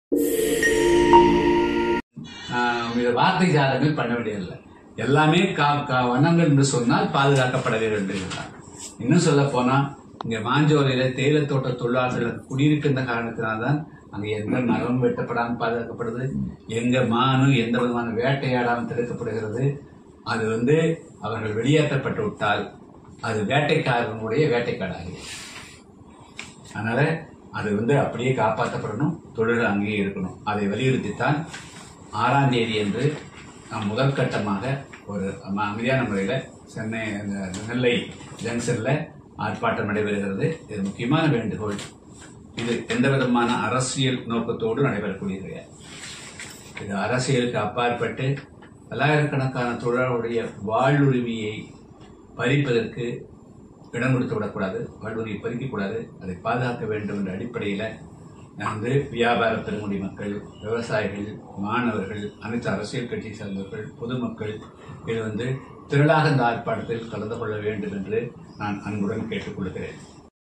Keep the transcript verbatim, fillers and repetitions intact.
வார்த்தை ஜாலங்கள் பண்ண வேண்டியதில்லை. எல்லாமே வனங்கள் என்று சொன்னால் பாதுகாக்கப்பட வேண்டும். இன்னும் சொல்ல போனா இங்க மாஞ்சோலையில தேயிலை தோட்ட தொழிலாளர்கள் குடியிருக்கின்ற காரணத்தினால்தான் அங்க எந்த மரம் வெட்டப்படாமல் பாதுகாக்கப்படுது, எங்க மானும் எந்த விதமான வேட்டையாடாமல் தடுக்கப்படுகிறது. அது வந்து அவர்கள் வெளியேற்றப்பட்டு விட்டால் அது வேட்டைக்காரனுடைய வேட்டைக்காடாகிறது. அதனால அது வந்து அப்படியே காப்பாற்றப்படணும், தொழில் அங்கேயே இருக்கணும். அதை வலியுறுத்தித்தான் ஆறாம் தேதி என்று நாம் முதல் கட்டமாக ஒரு அமைதியான முறையில் சென்னை நெல்லை ஜங்ஷன்ல ஆர்ப்பாட்டம் நடைபெறுகிறது. இது முக்கியமான வேண்டுகோள். இது எந்த விதமான அரசியல் நோக்கத்தோடு நடைபெறக்கூடிய இது அரசியலுக்கு அப்பாற்பட்டு பல்லாயிரக்கணக்கான தொழிலாளருடைய வாழ்வுரிமையை பறிப்பதற்கு இடம் கொடுத்து விடக்கூடாது, வாழ்வுரிமையை பறிக்கக்கூடாது, அதை பாதுகாக்க வேண்டும் என்ற அடிப்படையில் வந்து வியாபார பெருங்குடி மக்கள், விவசாயிகள், மாணவர்கள், அனைத்து அரசியல் கட்சி சார்ந்தவர்கள், பொதுமக்கள் இது வந்து திரளாக இந்த ஆர்ப்பாட்டத்தில் கலந்து கொள்ள வேண்டும் என்று நான் அன்புடன் கேட்டுக்கொள்கிறேன்.